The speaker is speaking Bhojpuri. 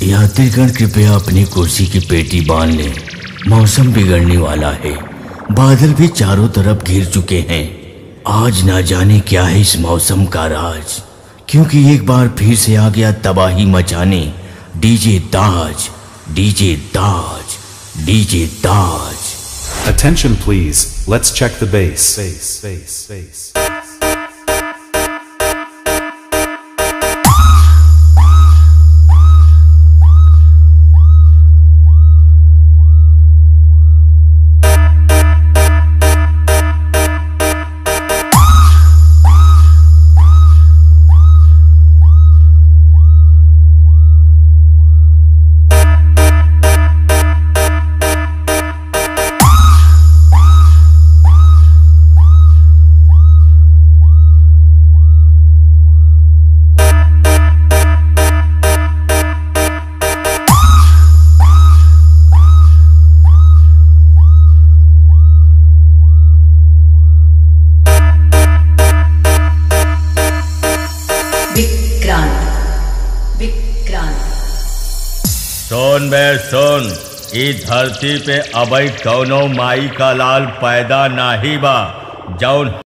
यात्रीगण कृपया अपनी कुर्सी की पेटी बांध लें। मौसम बिगड़ने वाला है। बादल भी चारों तरफ घिर चुके हैं। आज ना जाने क्या है इस मौसम का राज, क्योंकि एक बार फिर से आ गया तबाही मचाने डीजे ताज, डीजे ताज, डीजे ताज। Attention please, let's check the bass. सुन बे सुन, इस धरती पे अबई कौनो माई का लाल पैदा नाही बा जौन